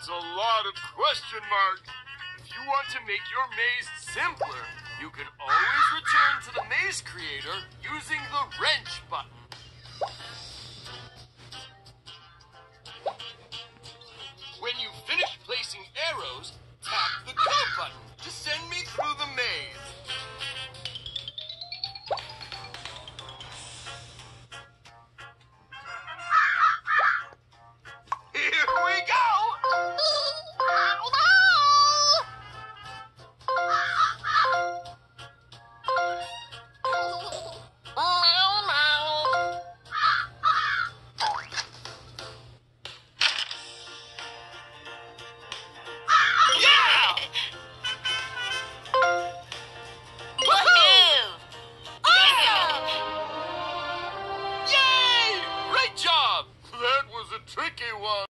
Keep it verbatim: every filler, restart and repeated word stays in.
That's a lot of question marks. If you want to make your maze simpler, you can always return to the maze creator using the wrench button. When you finish placing arrows, tap the go button to send me through the maze. Here we go! That was a tricky one.